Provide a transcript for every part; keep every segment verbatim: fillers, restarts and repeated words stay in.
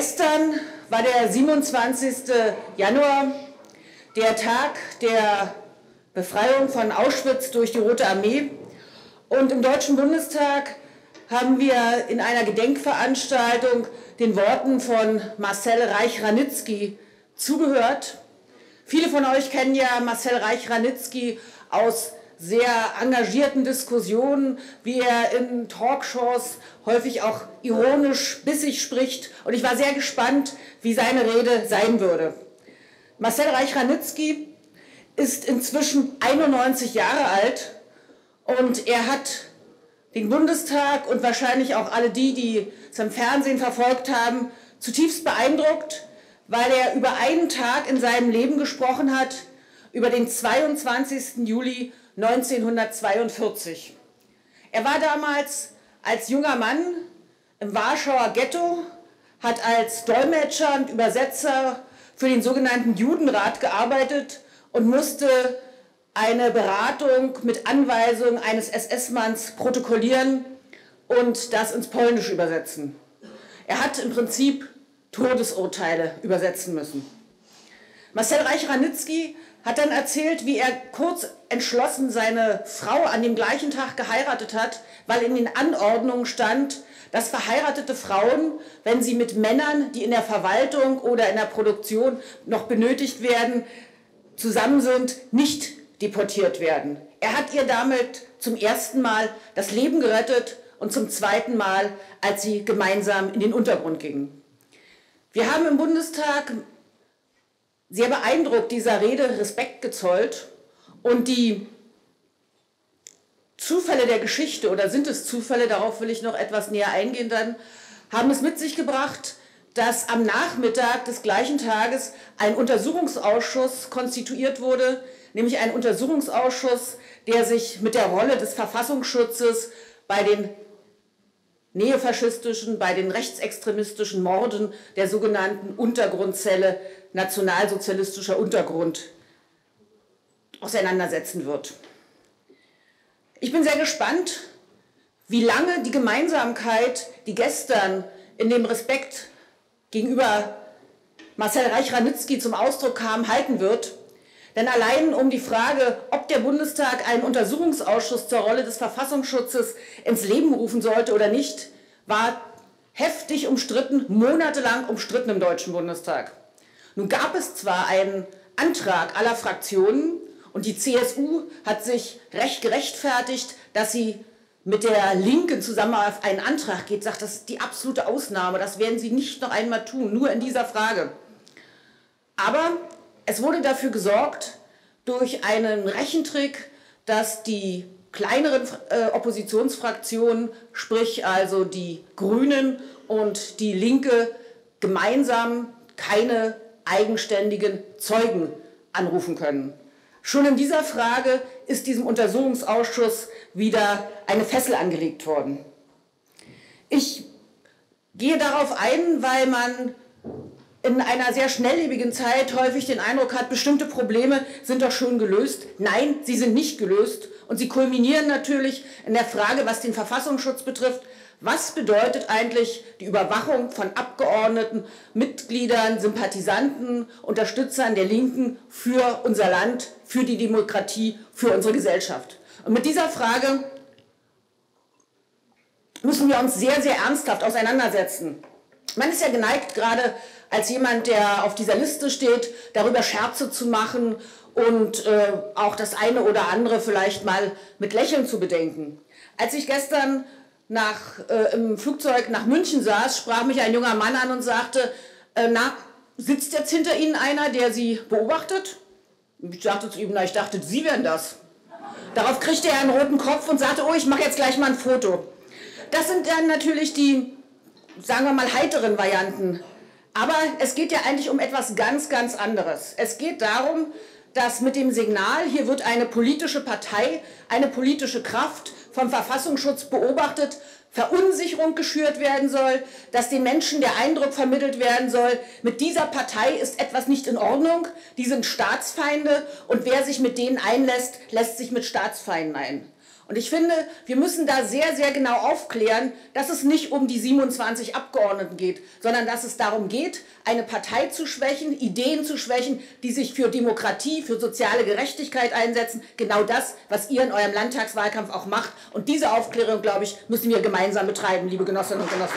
Gestern war der siebenundzwanzigste Januar, der Tag der Befreiung von Auschwitz durch die Rote Armee. Und im Deutschen Bundestag haben wir in einer Gedenkveranstaltung den Worten von Marcel Reich-Ranitzky zugehört. Viele von euch kennen ja Marcel Reich-Ranitzky aus sehr engagierten Diskussionen, wie er in Talkshows häufig auch ironisch bissig spricht. Und ich war sehr gespannt, wie seine Rede sein würde. Marcel Reich-Ranitzky ist inzwischen einundneunzig Jahre alt und er hat den Bundestag und wahrscheinlich auch alle die, die es im Fernsehen verfolgt haben, zutiefst beeindruckt, weil er über einen Tag in seinem Leben gesprochen hat, über den zweiundzwanzigsten Juli neunzehnhundertzweiundvierzig. Er war damals als junger Mann im Warschauer Ghetto, hat als Dolmetscher und Übersetzer für den sogenannten Judenrat gearbeitet und musste eine Beratung mit Anweisung eines S S-Manns protokollieren und das ins Polnische übersetzen. Er hat im Prinzip Todesurteile übersetzen müssen. Marcel Reich-Ranitzky hat dann erzählt, wie er kurz entschlossen seine Frau an dem gleichen Tag geheiratet hat, weil in den Anordnungen stand, dass verheiratete Frauen, wenn sie mit Männern, die in der Verwaltung oder in der Produktion noch benötigt werden, zusammen sind, nicht deportiert werden. Er hat ihr damit zum ersten Mal das Leben gerettet und zum zweiten Mal, als sie gemeinsam in den Untergrund gingen. Wir haben im Bundestag sehr beeindruckt dieser Rede Respekt gezollt und die Zufälle der Geschichte, oder sind es Zufälle, darauf will ich noch etwas näher eingehen dann, haben es mit sich gebracht, dass am Nachmittag des gleichen Tages ein Untersuchungsausschuss konstituiert wurde, nämlich ein Untersuchungsausschuss, der sich mit der Rolle des Verfassungsschutzes bei den neofaschistischen, bei den rechtsextremistischen Morden der sogenannten Untergrundzelle nationalsozialistischer Untergrund auseinandersetzen wird. Ich bin sehr gespannt, wie lange die Gemeinsamkeit, die gestern in dem Respekt gegenüber Marcel Reich-Ranitzky zum Ausdruck kam, halten wird. Denn allein um die Frage, ob der Bundestag einen Untersuchungsausschuss zur Rolle des Verfassungsschutzes ins Leben rufen sollte oder nicht, war heftig umstritten, monatelang umstritten im Deutschen Bundestag. Nun gab es zwar einen Antrag aller Fraktionen und die C S U hat sich recht gerechtfertigt, dass sie mit der Linken zusammen auf einen Antrag geht, sagt, das ist die absolute Ausnahme, das werden sie nicht noch einmal tun, nur in dieser Frage. Aber es wurde dafür gesorgt, durch einen Rechentrick, dass die kleineren äh, Oppositionsfraktionen, sprich also die Grünen und die Linke, gemeinsam keine eigenständigen Zeugen anrufen können. Schon in dieser Frage ist diesem Untersuchungsausschuss wieder eine Fessel angelegt worden. Ich gehe darauf ein, weil man in einer sehr schnelllebigen Zeit häufig den Eindruck hat, bestimmte Probleme sind doch schon gelöst. Nein, sie sind nicht gelöst und sie kulminieren natürlich in der Frage, was den Verfassungsschutz betrifft. Was bedeutet eigentlich die Überwachung von Abgeordneten, Mitgliedern, Sympathisanten, Unterstützern der Linken für unser Land, für die Demokratie, für unsere Gesellschaft? Und mit dieser Frage müssen wir uns sehr, sehr ernsthaft auseinandersetzen. Man ist ja geneigt, gerade als jemand, der auf dieser Liste steht, darüber Scherze zu machen und äh, auch das eine oder andere vielleicht mal mit Lächeln zu bedenken. Als ich gestern nach, äh, im Flugzeug nach München saß, sprach mich ein junger Mann an und sagte, äh, na, sitzt jetzt hinter Ihnen einer, der Sie beobachtet? Ich sagte zu ihm, na, ich dachte, Sie wären das. Darauf kriegte er einen roten Kopf und sagte, oh, ich mache jetzt gleich mal ein Foto. Das sind dann natürlich die, sagen wir mal, heiteren Varianten. Aber es geht ja eigentlich um etwas ganz, ganz anderes. Es geht darum, dass mit dem Signal, hier wird eine politische Partei, eine politische Kraft vom Verfassungsschutz beobachtet, Verunsicherung geschürt werden soll, dass den Menschen der Eindruck vermittelt werden soll, mit dieser Partei ist etwas nicht in Ordnung, die sind Staatsfeinde und wer sich mit denen einlässt, lässt sich mit Staatsfeinden ein. Und ich finde, wir müssen da sehr, sehr genau aufklären, dass es nicht um die siebenundzwanzig Abgeordneten geht, sondern dass es darum geht, eine Partei zu schwächen, Ideen zu schwächen, die sich für Demokratie, für soziale Gerechtigkeit einsetzen. Genau das, was ihr in eurem Landtagswahlkampf auch macht. Und diese Aufklärung, glaube ich, müssen wir gemeinsam betreiben, liebe Genossinnen und Genossen.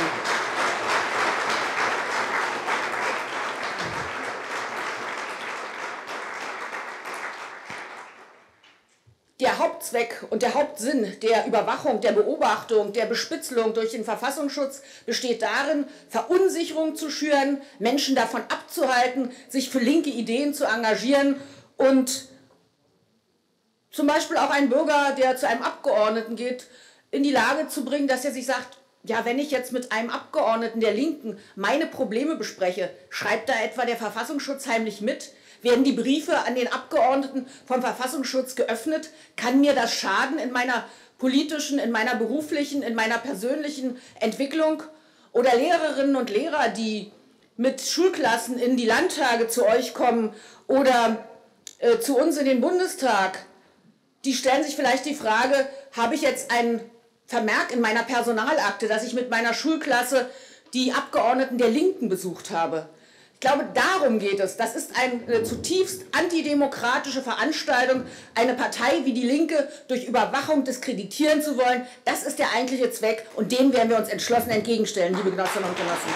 Der Hauptzweck und der Hauptsinn der Überwachung, der Beobachtung, der Bespitzelung durch den Verfassungsschutz besteht darin, Verunsicherung zu schüren, Menschen davon abzuhalten, sich für linke Ideen zu engagieren und zum Beispiel auch einen Bürger, der zu einem Abgeordneten geht, in die Lage zu bringen, dass er sich sagt, ja, wenn ich jetzt mit einem Abgeordneten der Linken meine Probleme bespreche, schreibt da etwa der Verfassungsschutz heimlich mit? Werden die Briefe an den Abgeordneten vom Verfassungsschutz geöffnet? Kann mir das schaden in meiner politischen, in meiner beruflichen, in meiner persönlichen Entwicklung? Oder Lehrerinnen und Lehrer, die mit Schulklassen in die Landtage zu euch kommen oder äh, zu uns in den Bundestag, die stellen sich vielleicht die Frage, habe ich jetzt einen Vermerk in meiner Personalakte, dass ich mit meiner Schulklasse die Abgeordneten der Linken besucht habe? Ich glaube, darum geht es. Das ist eine zutiefst antidemokratische Veranstaltung, eine Partei wie die Linke durch Überwachung diskreditieren zu wollen. Das ist der eigentliche Zweck und dem werden wir uns entschlossen entgegenstellen, liebe Genossinnen und Genossen.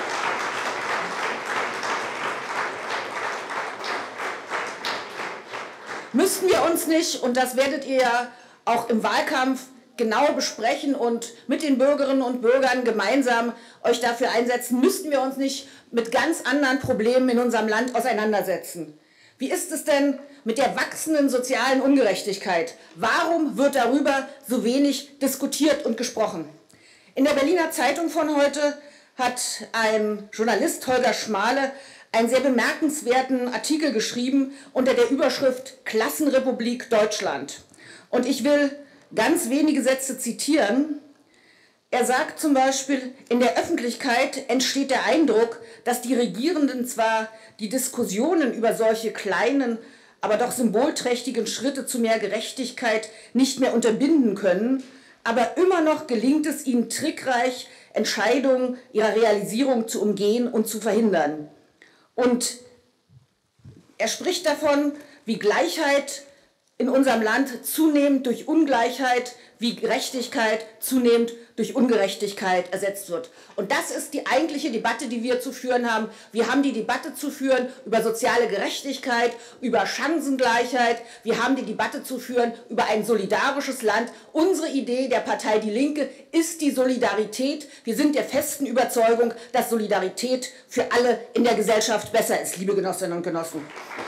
Müssten wir uns nicht, und das werdet ihr ja auch im Wahlkampf genau besprechen und mit den Bürgerinnen und Bürgern gemeinsam euch dafür einsetzen, müssten wir uns nicht mit ganz anderen Problemen in unserem Land auseinandersetzen. Wie ist es denn mit der wachsenden sozialen Ungerechtigkeit? Warum wird darüber so wenig diskutiert und gesprochen? In der Berliner Zeitung von heute hat ein Journalist, Holger Schmale, einen sehr bemerkenswerten Artikel geschrieben unter der Überschrift Klassenrepublik Deutschland. Und ich will ganz wenige Sätze zitieren. Er sagt zum Beispiel, in der Öffentlichkeit entsteht der Eindruck, dass die Regierenden zwar die Diskussionen über solche kleinen, aber doch symbolträchtigen Schritte zu mehr Gerechtigkeit nicht mehr unterbinden können, aber immer noch gelingt es ihnen trickreich, Entscheidungen ihrer Realisierung zu umgehen und zu verhindern. Und er spricht davon, wie Gleichheit in unserem Land zunehmend durch Ungleichheit, wie Gerechtigkeit zunehmend durch Ungerechtigkeit ersetzt wird. Und das ist die eigentliche Debatte, die wir zu führen haben. Wir haben die Debatte zu führen über soziale Gerechtigkeit, über Chancengleichheit. Wir haben die Debatte zu führen über ein solidarisches Land. Unsere Idee der Partei Die Linke ist die Solidarität. Wir sind der festen Überzeugung, dass Solidarität für alle in der Gesellschaft besser ist, liebe Genossinnen und Genossen.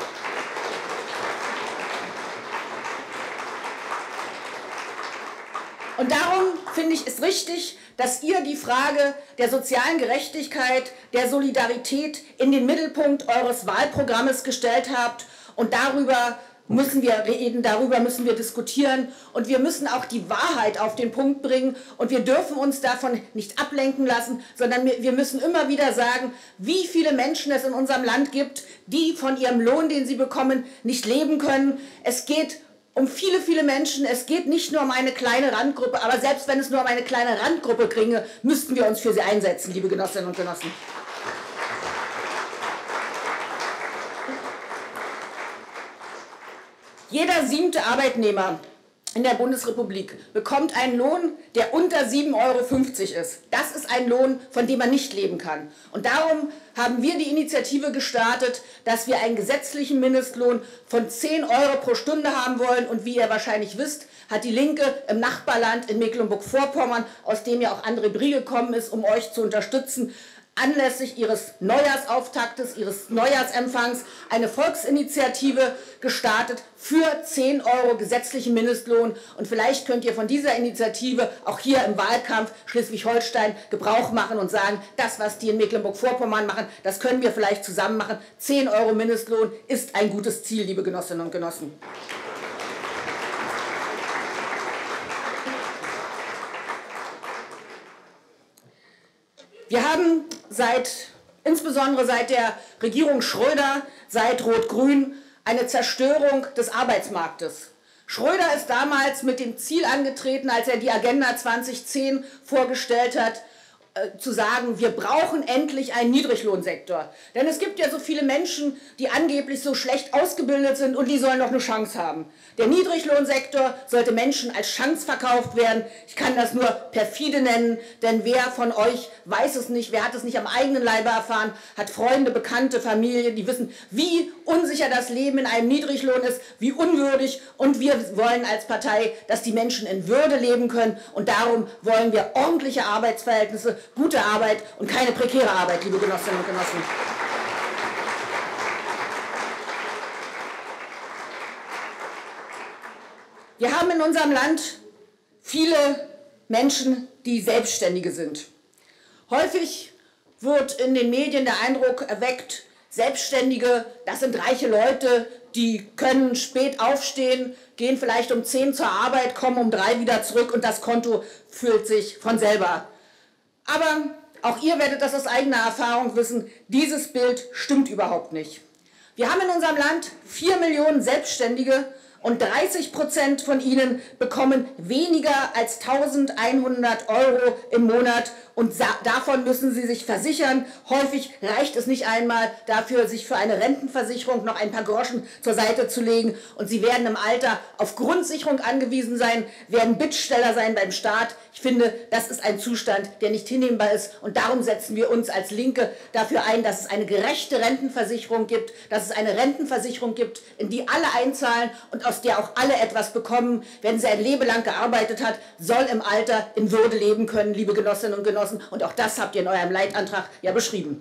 Und darum finde ich es richtig, dass ihr die Frage der sozialen Gerechtigkeit, der Solidarität in den Mittelpunkt eures Wahlprogrammes gestellt habt. Und darüber müssen wir reden, darüber müssen wir diskutieren. Und wir müssen auch die Wahrheit auf den Punkt bringen. Und wir dürfen uns davon nicht ablenken lassen, sondern wir müssen immer wieder sagen, wie viele Menschen es in unserem Land gibt, die von ihrem Lohn, den sie bekommen, nicht leben können. Es geht um viele, viele Menschen. Es geht nicht nur um eine kleine Randgruppe, aber selbst wenn es nur um eine kleine Randgruppe ginge, müssten wir uns für sie einsetzen, liebe Genossinnen und Genossen. Jeder siebte Arbeitnehmer in der Bundesrepublik bekommt einen Lohn, der unter sieben Euro fünfzig ist. Das ist ein Lohn, von dem man nicht leben kann. Und darum haben wir die Initiative gestartet, dass wir einen gesetzlichen Mindestlohn von zehn Euro pro Stunde haben wollen. Und wie ihr wahrscheinlich wisst, hat die Linke im Nachbarland in Mecklenburg-Vorpommern, aus dem ja auch André Brie gekommen ist, um euch zu unterstützen, anlässlich ihres Neujahrsauftaktes, ihres Neujahrsempfangs eine Volksinitiative gestartet für zehn Euro gesetzlichen Mindestlohn. Und vielleicht könnt ihr von dieser Initiative auch hier im Wahlkampf Schleswig-Holstein Gebrauch machen und sagen, das, was die in Mecklenburg-Vorpommern machen, das können wir vielleicht zusammen machen. zehn Euro Mindestlohn ist ein gutes Ziel, liebe Genossinnen und Genossen. Wir haben seit, insbesondere seit der Regierung Schröder, seit Rot-Grün, eine Zerstörung des Arbeitsmarktes. Schröder ist damals mit dem Ziel angetreten, als er die Agenda zweitausendzehn vorgestellt hat, zu sagen, wir brauchen endlich einen Niedriglohnsektor. Denn es gibt ja so viele Menschen, die angeblich so schlecht ausgebildet sind und die sollen noch eine Chance haben. Der Niedriglohnsektor sollte Menschen als Chance verkauft werden. Ich kann das nur perfide nennen, denn wer von euch weiß es nicht, wer hat es nicht am eigenen Leibe erfahren, hat Freunde, Bekannte, Familie, die wissen, wie unsicher das Leben in einem Niedriglohn ist, wie unwürdig, und wir wollen als Partei, dass die Menschen in Würde leben können, und darum wollen wir ordentliche Arbeitsverhältnisse, gute Arbeit und keine prekäre Arbeit, liebe Genossinnen und Genossen. Wir haben in unserem Land viele Menschen, die Selbstständige sind. Häufig wird in den Medien der Eindruck erweckt, Selbstständige, das sind reiche Leute, die können spät aufstehen, gehen vielleicht um zehn zur Arbeit, kommen um drei wieder zurück und das Konto füllt sich von selber. Aber auch ihr werdet das aus eigener Erfahrung wissen, dieses Bild stimmt überhaupt nicht. Wir haben in unserem Land vier Millionen Selbstständige und dreißig Prozent von ihnen bekommen weniger als eintausendeinhundert Euro im Monat, und davon müssen sie sich versichern. Häufig reicht es nicht einmal dafür, sich für eine Rentenversicherung noch ein paar Groschen zur Seite zu legen, und sie werden im Alter auf Grundsicherung angewiesen sein, werden Bittsteller sein beim Staat. Ich finde, das ist ein Zustand, der nicht hinnehmbar ist, und darum setzen wir uns als Linke dafür ein, dass es eine gerechte Rentenversicherung gibt, dass es eine Rentenversicherung gibt, in die alle einzahlen und aus der auch alle etwas bekommen. Wenn sie ein Leben lang gearbeitet hat, soll im Alter in Würde leben können, liebe Genossinnen und Genossen. Und auch das habt ihr in eurem Leitantrag ja beschrieben.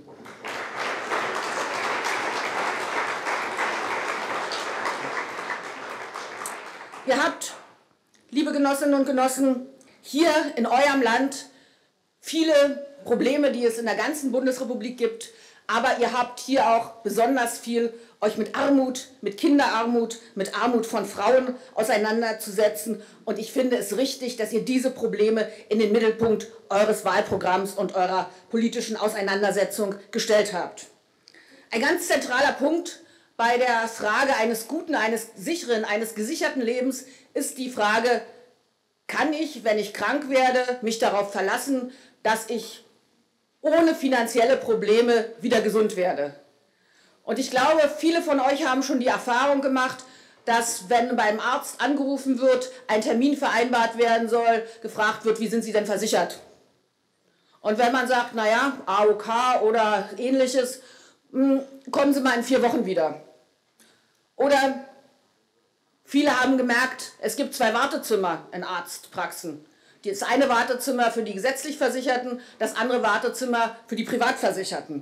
Ihr habt, liebe Genossinnen und Genossen, hier in eurem Land viele Probleme, die es in der ganzen Bundesrepublik gibt. Aber ihr habt hier auch besonders viel, euch mit Armut, mit Kinderarmut, mit Armut von Frauen auseinanderzusetzen. Und ich finde es richtig, dass ihr diese Probleme in den Mittelpunkt eures Wahlprogramms und eurer politischen Auseinandersetzung gestellt habt. Ein ganz zentraler Punkt bei der Frage eines guten, eines sicheren, eines gesicherten Lebens ist die Frage, kann ich, wenn ich krank werde, mich darauf verlassen, dass ich ohne finanzielle Probleme wieder gesund werde. Und ich glaube, viele von euch haben schon die Erfahrung gemacht, dass, wenn beim Arzt angerufen wird, ein Termin vereinbart werden soll, gefragt wird, wie sind Sie denn versichert? Und wenn man sagt, naja, A O K oder ähnliches, kommen Sie mal in vier Wochen wieder. Oder viele haben gemerkt, es gibt zwei Wartezimmer in Arztpraxen. Das eine Wartezimmer für die gesetzlich Versicherten, das andere Wartezimmer für die Privatversicherten.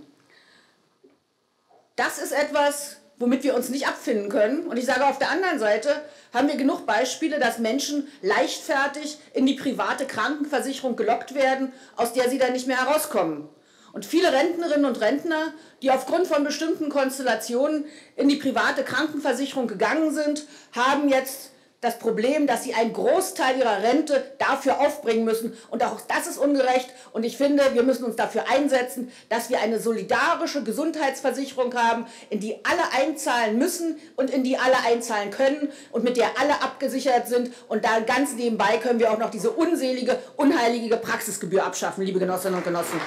Das ist etwas, womit wir uns nicht abfinden können. Und ich sage, auf der anderen Seite haben wir genug Beispiele, dass Menschen leichtfertig in die private Krankenversicherung gelockt werden, aus der sie dann nicht mehr herauskommen. Und viele Rentnerinnen und Rentner, die aufgrund von bestimmten Konstellationen in die private Krankenversicherung gegangen sind, haben jetzt das Problem, dass sie einen Großteil ihrer Rente dafür aufbringen müssen. Und auch das ist ungerecht. Und ich finde, wir müssen uns dafür einsetzen, dass wir eine solidarische Gesundheitsversicherung haben, in die alle einzahlen müssen und in die alle einzahlen können und mit der alle abgesichert sind. Und da ganz nebenbei können wir auch noch diese unselige, unheilige Praxisgebühr abschaffen, liebe Genossinnen und Genossen.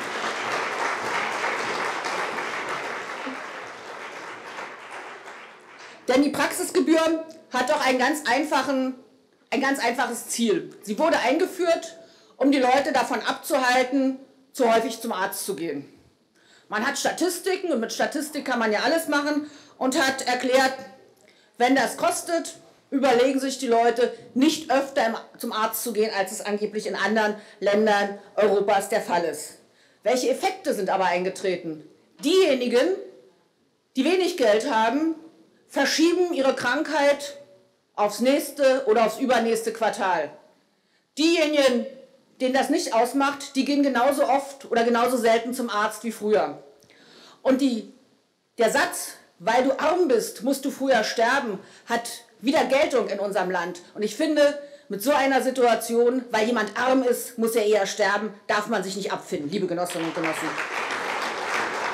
Denn die Praxisgebühr hat doch einen ganz einfachen, ein ganz einfaches Ziel. Sie wurde eingeführt, um die Leute davon abzuhalten, zu häufig zum Arzt zu gehen. Man hat Statistiken, und mit Statistik kann man ja alles machen, und hat erklärt, wenn das kostet, überlegen sich die Leute, nicht öfter zum Arzt zu gehen, als es angeblich in anderen Ländern Europas der Fall ist. Welche Effekte sind aber eingetreten? Diejenigen, die wenig Geld haben, verschieben ihre Krankheit aufs nächste oder aufs übernächste Quartal. Diejenigen, denen das nicht ausmacht, die gehen genauso oft oder genauso selten zum Arzt wie früher. Und die, der Satz, weil du arm bist, musst du früher sterben, hat wieder Geltung in unserem Land. Und ich finde, mit so einer Situation, weil jemand arm ist, muss er eher sterben, darf man sich nicht abfinden, liebe Genossinnen und Genossen.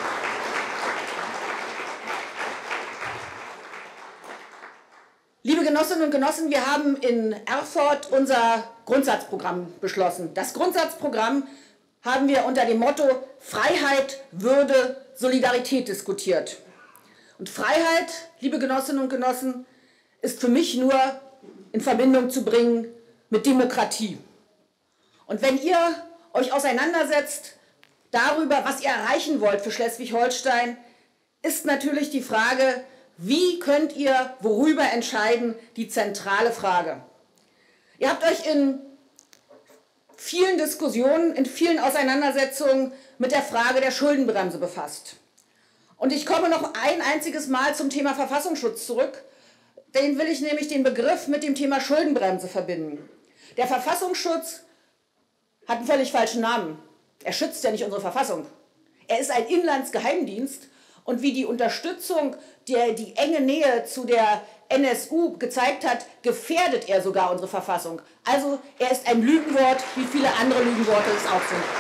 Liebe Genossinnen Genossinnen und Genossen, wir haben in Erfurt unser Grundsatzprogramm beschlossen. Das Grundsatzprogramm haben wir unter dem Motto Freiheit, Würde, Solidarität diskutiert. Und Freiheit, liebe Genossinnen und Genossen, ist für mich nur in Verbindung zu bringen mit Demokratie. Und wenn ihr euch auseinandersetzt darüber, was ihr erreichen wollt für Schleswig-Holstein, ist natürlich die Frage, wie könnt ihr worüber entscheiden, die zentrale Frage. Ihr habt euch in vielen Diskussionen, in vielen Auseinandersetzungen mit der Frage der Schuldenbremse befasst. Und ich komme noch ein einziges Mal zum Thema Verfassungsschutz zurück. Den will ich nämlich den Begriff mit dem Thema Schuldenbremse verbinden. Der Verfassungsschutz hat einen völlig falschen Namen. Er schützt ja nicht unsere Verfassung. Er ist ein Inlandsgeheimdienst und wie die Unterstützung, der, die enge Nähe zu der N S U gezeigt hat, gefährdet er sogar unsere Verfassung. Also er ist ein Lügenwort, wie viele andere Lügenworte es auch sind.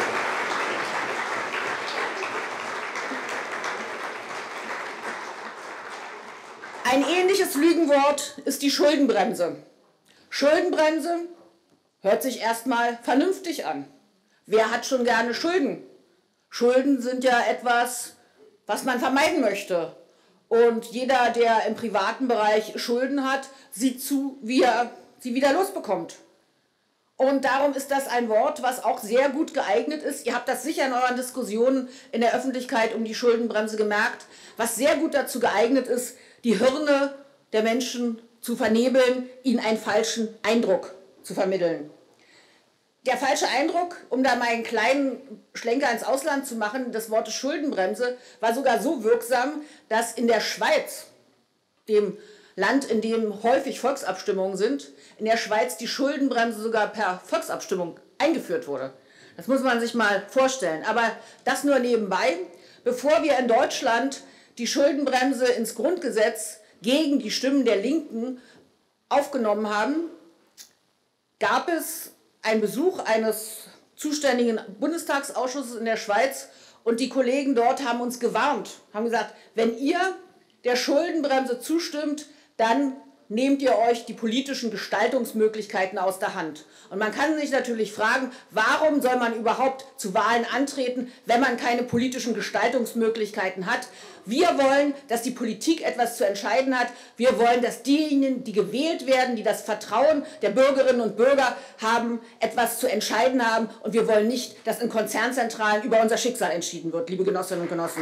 Ein ähnliches Lügenwort ist die Schuldenbremse. Schuldenbremse hört sich erstmal vernünftig an. Wer hat schon gerne Schulden? Schulden sind ja etwas, was man vermeiden möchte. Und jeder, der im privaten Bereich Schulden hat, sieht zu, wie er sie wieder losbekommt. Und darum ist das ein Wort, was auch sehr gut geeignet ist. Ihr habt das sicher in euren Diskussionen in der Öffentlichkeit um die Schuldenbremse gemerkt, was sehr gut dazu geeignet ist, die Hirne der Menschen zu vernebeln, ihnen einen falschen Eindruck zu vermitteln. Der falsche Eindruck, um da mal einen kleinen Schlenker ins Ausland zu machen, des Wortes Schuldenbremse, war sogar so wirksam, dass in der Schweiz, dem Land, in dem häufig Volksabstimmungen sind, in der Schweiz die Schuldenbremse sogar per Volksabstimmung eingeführt wurde. Das muss man sich mal vorstellen. Aber das nur nebenbei. Bevor wir in Deutschland die Schuldenbremse ins Grundgesetz gegen die Stimmen der Linken aufgenommen haben, gab es einen Besuch eines zuständigen Bundestagsausschusses in der Schweiz und die Kollegen dort haben uns gewarnt, haben gesagt, wenn ihr der Schuldenbremse zustimmt, dann nehmt ihr euch die politischen Gestaltungsmöglichkeiten aus der Hand. Und man kann sich natürlich fragen, warum soll man überhaupt zu Wahlen antreten, wenn man keine politischen Gestaltungsmöglichkeiten hat? Wir wollen, dass die Politik etwas zu entscheiden hat. Wir wollen, dass diejenigen, die gewählt werden, die das Vertrauen der Bürgerinnen und Bürger haben, etwas zu entscheiden haben. Und wir wollen nicht, dass in Konzernzentralen über unser Schicksal entschieden wird, liebe Genossinnen und Genossen.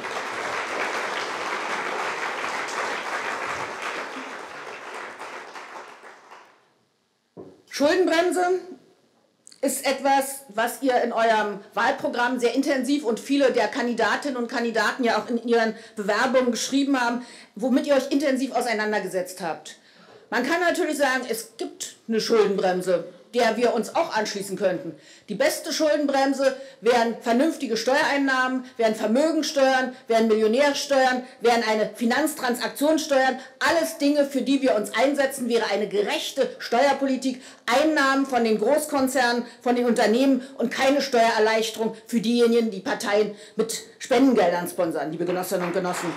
Schuldenbremse ist etwas, was ihr in eurem Wahlprogramm sehr intensiv und viele der Kandidatinnen und Kandidaten ja auch in ihren Bewerbungen geschrieben haben, womit ihr euch intensiv auseinandergesetzt habt. Man kann natürlich sagen, es gibt eine Schuldenbremse, der wir uns auch anschließen könnten. Die beste Schuldenbremse wären vernünftige Steuereinnahmen, wären Vermögensteuern, wären Millionärsteuern, wären eine Finanztransaktionssteuern. Alles Dinge, für die wir uns einsetzen, wäre eine gerechte Steuerpolitik, Einnahmen von den Großkonzernen, von den Unternehmen und keine Steuererleichterung für diejenigen, die Parteien mit Spendengeldern sponsern, liebe Genossinnen und Genossen.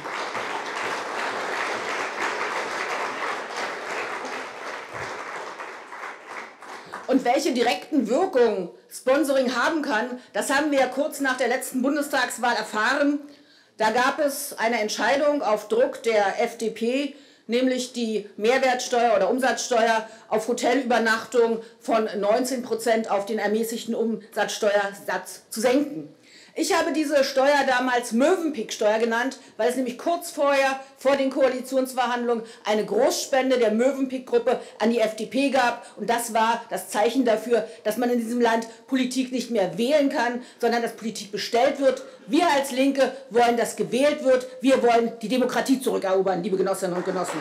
Und welche direkten Wirkungen Sponsoring haben kann, das haben wir ja kurz nach der letzten Bundestagswahl erfahren. Da gab es eine Entscheidung auf Druck der F D P, nämlich die Mehrwertsteuer oder Umsatzsteuer auf Hotelübernachtung von neunzehn Prozent auf den ermäßigten Umsatzsteuersatz zu senken. Ich habe diese Steuer damals Mövenpick-Steuer genannt, weil es nämlich kurz vorher, vor den Koalitionsverhandlungen, eine Großspende der Mövenpick-Gruppe an die F D P gab. Und das war das Zeichen dafür, dass man in diesem Land Politik nicht mehr wählen kann, sondern dass Politik bestellt wird. Wir als Linke wollen, dass gewählt wird. Wir wollen die Demokratie zurückerobern, liebe Genossinnen und Genossen.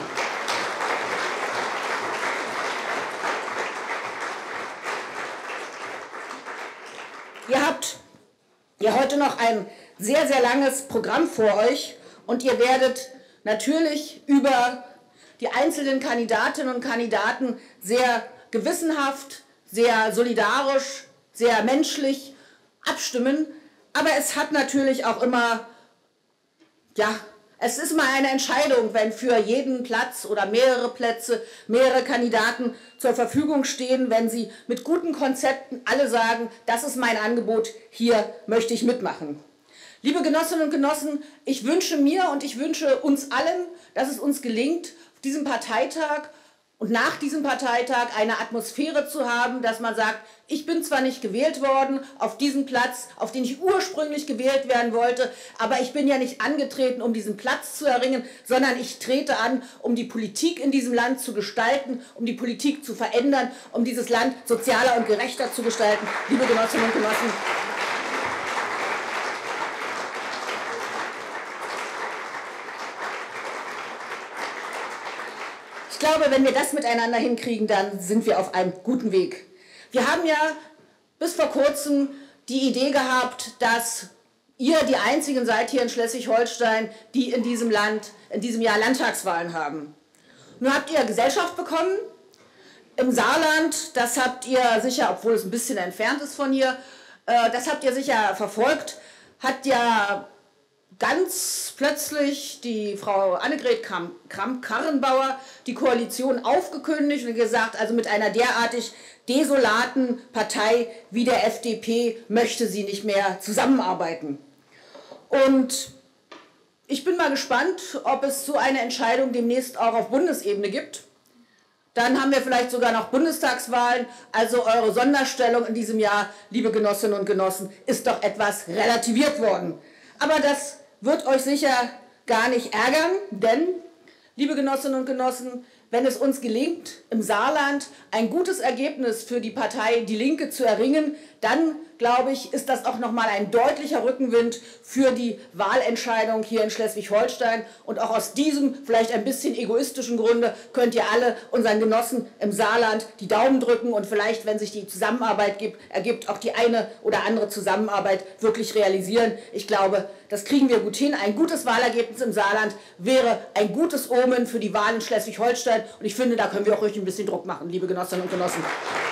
Ihr habt ja heute noch ein sehr, sehr langes Programm vor euch und ihr werdet natürlich über die einzelnen Kandidatinnen und Kandidaten sehr gewissenhaft, sehr solidarisch, sehr menschlich abstimmen. Aber es hat natürlich auch immer ja, Es ist mal eine Entscheidung, wenn für jeden Platz oder mehrere Plätze mehrere Kandidaten zur Verfügung stehen, wenn sie mit guten Konzepten alle sagen, das ist mein Angebot, hier möchte ich mitmachen. Liebe Genossinnen und Genossen, ich wünsche mir und ich wünsche uns allen, dass es uns gelingt, auf diesem Parteitag und nach diesem Parteitag eine Atmosphäre zu haben, dass man sagt, ich bin zwar nicht gewählt worden auf diesen Platz, auf den ich ursprünglich gewählt werden wollte, aber ich bin ja nicht angetreten, um diesen Platz zu erringen, sondern ich trete an, um die Politik in diesem Land zu gestalten, um die Politik zu verändern, um dieses Land sozialer und gerechter zu gestalten. Liebe Genossinnen und Genossen, ich glaube, wenn wir das miteinander hinkriegen, dann sind wir auf einem guten Weg. Wir haben ja bis vor kurzem die Idee gehabt, dass ihr die einzigen seid hier in Schleswig-Holstein, die in diesem Land, in diesem Jahr Landtagswahlen haben. Nun habt ihr Gesellschaft bekommen im Saarland, das habt ihr sicher, obwohl es ein bisschen entfernt ist von hier, das habt ihr sicher verfolgt, hat ja ganz plötzlich die Frau Annegret Kramp-Karrenbauer die Koalition aufgekündigt und gesagt, also mit einer derartig desolaten Partei wie der F D P möchte sie nicht mehr zusammenarbeiten. Und ich bin mal gespannt, ob es so eine Entscheidung demnächst auch auf Bundesebene gibt. Dann haben wir vielleicht sogar noch Bundestagswahlen. Also eure Sonderstellung in diesem Jahr, liebe Genossinnen und Genossen, ist doch etwas relativiert worden. Aber das wird euch sicher gar nicht ärgern, denn, liebe Genossinnen und Genossen, wenn es uns gelingt, im Saarland ein gutes Ergebnis für die Partei Die Linke zu erringen, dann, glaube ich, ist das auch nochmal ein deutlicher Rückenwind für die Wahlentscheidung hier in Schleswig-Holstein. Und auch aus diesem vielleicht ein bisschen egoistischen Grunde könnt ihr alle unseren Genossen im Saarland die Daumen drücken und vielleicht, wenn sich die Zusammenarbeit gibt, ergibt, auch die eine oder andere Zusammenarbeit wirklich realisieren. Ich glaube, das kriegen wir gut hin. Ein gutes Wahlergebnis im Saarland wäre ein gutes Omen für die Wahl in Schleswig-Holstein. Und ich finde, da können wir auch ruhig ein bisschen Druck machen, liebe Genossinnen und Genossen.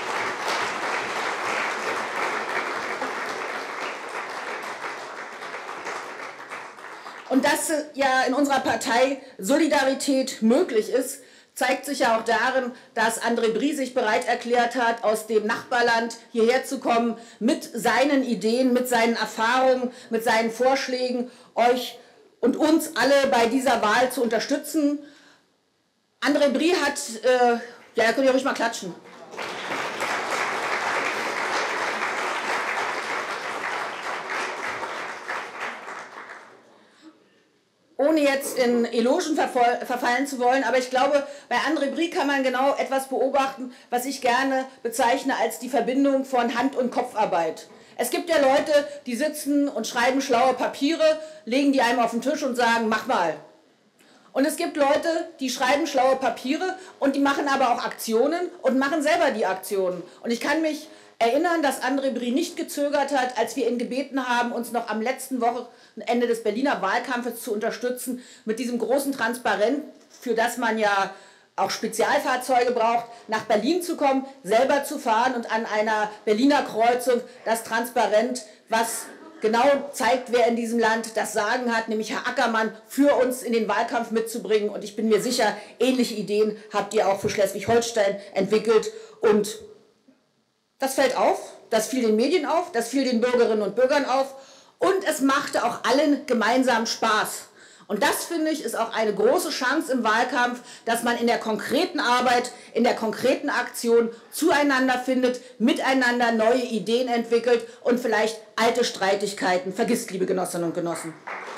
Und dass ja in unserer Partei Solidarität möglich ist, zeigt sich ja auch darin, dass André Brie sich bereit erklärt hat, aus dem Nachbarland hierher zu kommen, mit seinen Ideen, mit seinen Erfahrungen, mit seinen Vorschlägen, euch und uns alle bei dieser Wahl zu unterstützen. André Brie hat, äh, ja, da könnt ihr ruhig mal klatschen. Ohne jetzt in Elogen verfallen zu wollen, aber ich glaube, bei André Brie kann man genau etwas beobachten, was ich gerne bezeichne als die Verbindung von Hand- und Kopfarbeit. Es gibt ja Leute, die sitzen und schreiben schlaue Papiere, legen die einem auf den Tisch und sagen, mach mal. Und es gibt Leute, die schreiben schlaue Papiere und die machen aber auch Aktionen und machen selber die Aktionen. Und ich kann mich erinnern, dass André Brie nicht gezögert hat, als wir ihn gebeten haben, uns noch am letzten Wochenende des Berliner Wahlkampfes zu unterstützen, mit diesem großen Transparent, für das man ja auch Spezialfahrzeuge braucht, nach Berlin zu kommen, selber zu fahren und an einer Berliner Kreuzung das Transparent, was genau zeigt, wer in diesem Land das Sagen hat, nämlich Herr Ackermann, für uns in den Wahlkampf mitzubringen. Und ich bin mir sicher, ähnliche Ideen habt ihr auch für Schleswig-Holstein entwickelt. Und das fällt auf, das fiel den Medien auf, das fiel den Bürgerinnen und Bürgern auf und es machte auch allen gemeinsam Spaß. Und das, finde ich, ist auch eine große Chance im Wahlkampf, dass man in der konkreten Arbeit, in der konkreten Aktion zueinander findet, miteinander neue Ideen entwickelt und vielleicht alte Streitigkeiten vergisst, liebe Genossinnen und Genossen.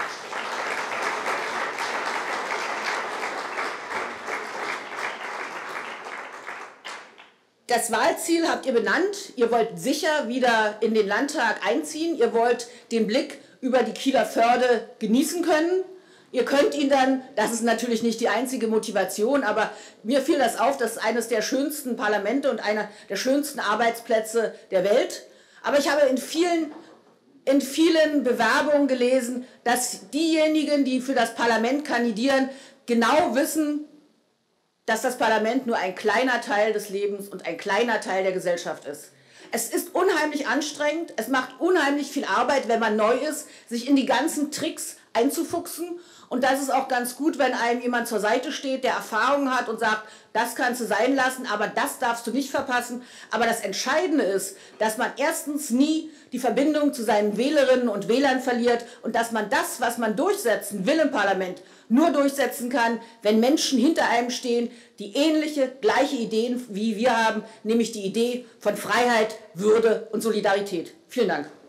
Das Wahlziel habt ihr benannt. Ihr wollt sicher wieder in den Landtag einziehen. Ihr wollt den Blick über die Kieler Förde genießen können. Ihr könnt ihn dann, das ist natürlich nicht die einzige Motivation, aber mir fiel das auf, das ist eines der schönsten Parlamente und einer der schönsten Arbeitsplätze der Welt. Aber ich habe in vielen, in vielen Bewerbungen gelesen, dass diejenigen, die für das Parlament kandidieren, genau wissen, dass das Parlament nur ein kleiner Teil des Lebens und ein kleiner Teil der Gesellschaft ist. Es ist unheimlich anstrengend, es macht unheimlich viel Arbeit, wenn man neu ist, sich in die ganzen Tricks einzufuchsen. Und das ist auch ganz gut, wenn einem jemand zur Seite steht, der Erfahrung hat und sagt, das kannst du sein lassen, aber das darfst du nicht verpassen. Aber das Entscheidende ist, dass man erstens nie die Verbindung zu seinen Wählerinnen und Wählern verliert und dass man das, was man durchsetzen will im Parlament, nur durchsetzen kann, wenn Menschen hinter einem stehen, die ähnliche, gleiche Ideen wie wir haben, nämlich die Idee von Freiheit, Würde und Solidarität. Vielen Dank.